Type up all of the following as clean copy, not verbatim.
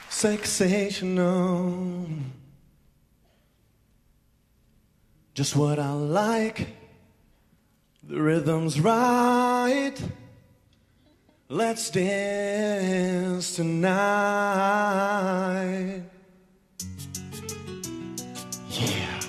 sensational. Just what I like. The rhythm's right. Let's dance tonight. Yeah.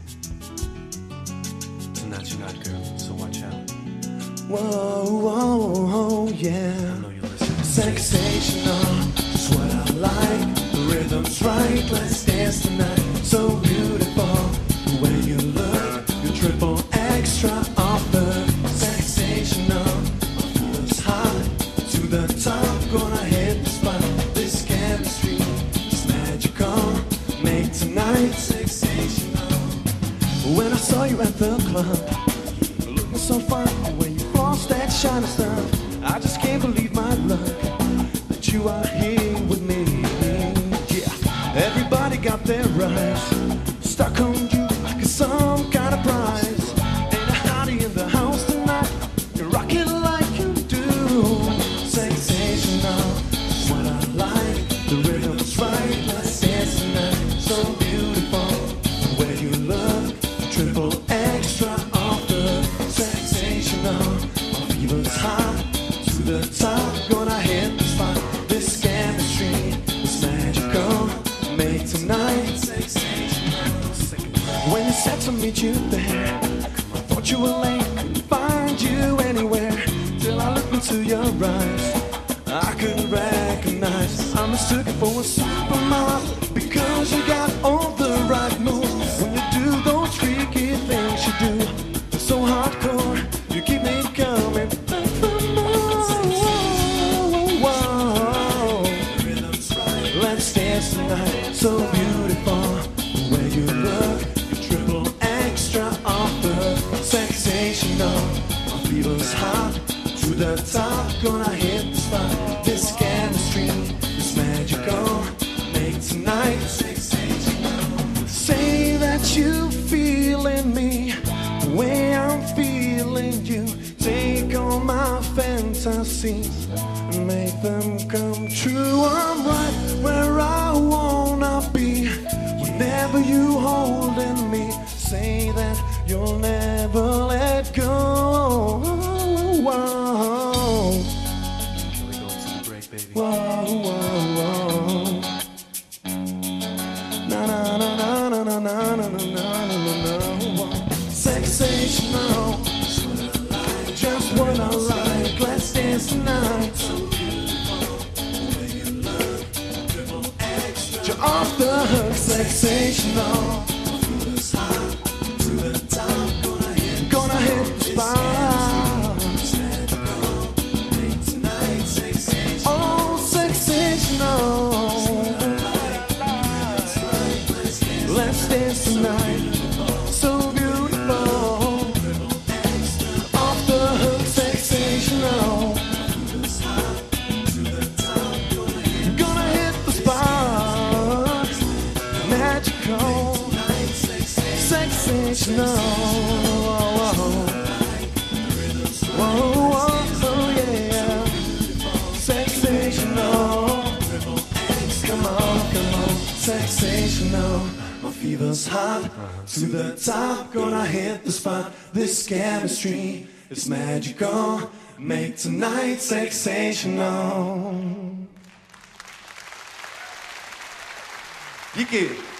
Tonight's your night, girl, so watch out. Whoa, whoa, whoa, yeah. I know you're listening. Sensational, just what I like. The rhythm's right, let's dance tonight. So beautiful, the way you look. You're triple extra offer. Sensational, it's hot. To the top, gonna hit the spot. This chemistry is magical. Make tonight sensational. When I saw you at the club, looking so fine, when you floss that shiny stuff, I just can't believe my luck that you are here with me. Yeah, everybody got their eyes stuck on you like some kind of prize. Ain't a hottie in the house tonight. You rock it like you do. Sensational, what I like. The rhythm's right. Let's dance tonight. So beautiful, the way you look. Triple extra offer. Sensational, my fever's hot. To the top, gonna hit the spot. This chemistry is magical. Make tonight sensational. When you said to meet you there, I thought you were late. Couldn't find you anywhere till I looked into your eyes. I couldn't recognize. I mistook it for a supermodel because you got all the right moves. When you do those freaky things you do, you're so hardcore. You keep me coming back for more. Let's dance tonight. So beautiful, the way you look. You're triple extra offer. Sensational, my fever's hot. To the top, gonna hit the spot. This chemistry is magical. Make tonight sensational. Say that you feeling me the way I'm feeling you. Take all my fantasies and make them come true. I'm right where I wanna be. Whenever you holding me, say that you'll never let go. Whoa, whoa, whoa, whoa. Na na na na na na na na na na na. Sensational, just what I like. Let's dance tonight. You're off the hook. Sensational, to the top, gonna hit the spot. Let's dance tonight. So beautiful. Off the hook, sensational. Gonna hit the spot. Magical. Sensational. Whoa, whoa, yeah. Sensational. Come on, come on. Sensational. My fever's hot. To the top, gonna hit the spot. This chemistry is magical. Make tonight sensational. Díky.